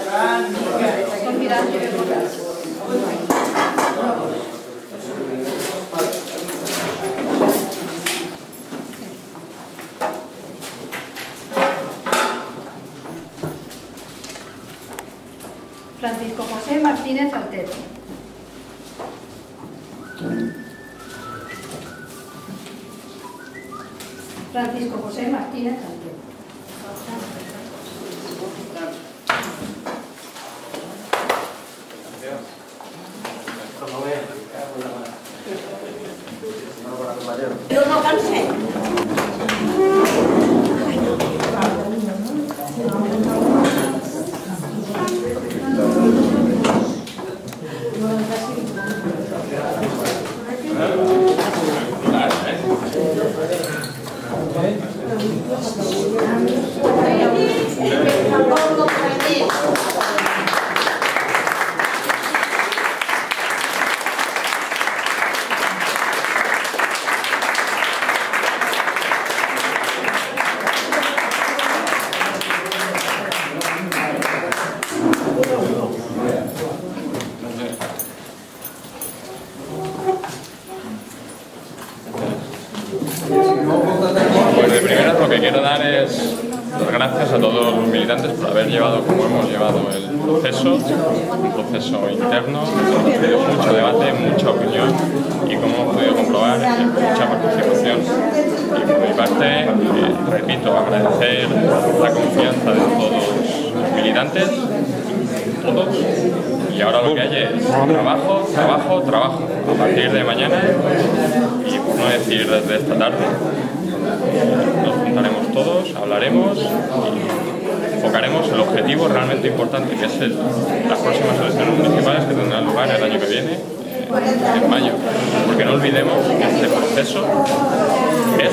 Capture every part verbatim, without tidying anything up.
Francisco José Martínez Altero. Francisco José Martínez Altero. Yo no cansé. Pues de primera lo que quiero dar es las gracias a todos los militantes por haber llevado como hemos llevado el proceso, un proceso interno, hemos tenido mucho debate, mucha opinión y como hemos podido comprobar, mucha participación. Y por mi parte, eh, repito, agradecer la confianza de todos los militantes, todos, y ahora lo que hay es trabajo, trabajo, trabajo, a partir de mañana y por no decir desde esta tarde. Nos juntaremos todos, hablaremos y enfocaremos el objetivo realmente importante, que es el, las próximas elecciones municipales que tendrán lugar el año que viene, eh, en mayo. Porque no olvidemos que este proceso es,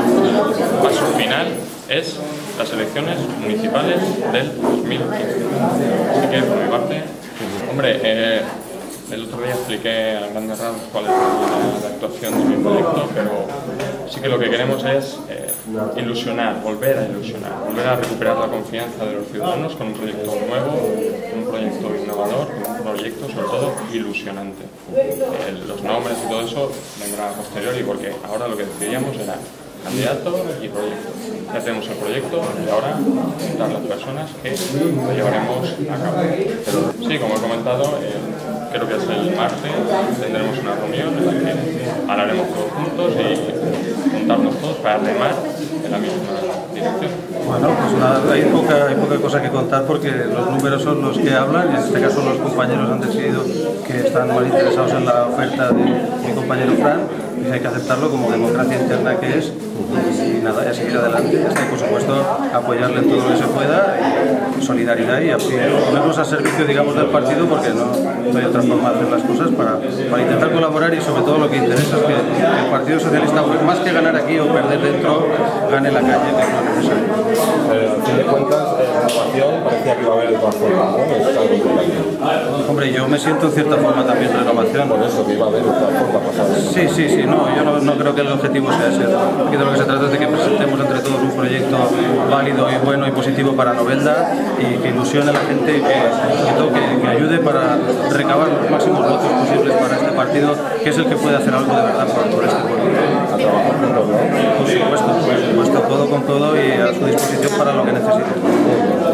el paso final, es las elecciones municipales del dos mil quince. Así que, por mi parte, hombre, eh, el otro día expliqué a grandes rasgos cuál es la línea de actuación de mi proyecto, pero sí que lo que queremos es eh, ilusionar, volver a ilusionar, volver a recuperar la confianza de los ciudadanos con un proyecto nuevo, con un proyecto innovador, con un proyecto sobre todo ilusionante. Eh, los nombres y todo eso vendrá a posteriori, porque ahora lo que decidíamos era candidato y proyecto. Ya tenemos el proyecto y ahora juntar las personas que lo llevaremos a cabo. Sí, como he comentado, eh, creo que es el martes, tendremos una reunión en la que hablaremos todos juntos y juntarnos todos para remar en la misma dirección. Bueno, pues nada, hay poca, hay poca cosa que contar porque los números son los que hablan y en este caso los compañeros han decidido que están más interesados en la oferta de mi compañero Fran y hay que aceptarlo como democracia interna que es y nada, y a seguir adelante y por supuesto apoyarle en todo lo que se pueda, y solidaridad y ponernos al servicio digamos del partido porque no, no hay otra forma de hacer las cosas para, para intentar colaborar y sobre todo lo que interesa es que el Partido Socialista más que ganar aquí o perder dentro gane la calle, que es lo necesario. Pero al fin de cuentas, la renovación parecía que iba a haber de todas formas, ¿no? Es algo importante. Hombre, yo me siento en cierta forma también renovación. Por eso, que iba a haber de todas formas pasado. Sí, sí, sí, no, yo no, no creo que el objetivo sea ese. Aquí de lo que se trata es de que presentemos entre todos un proyecto válido y bueno y positivo para Novelda y que ilusione a la gente y que, que, que ayude para recabar los máximos votos posibles para este partido, que es el que puede hacer algo de verdad por, por este pueblo. A trabajar juntos, ¿no? Por supuesto, por supuesto, todo con todo y a su disposición para lo que necesiten.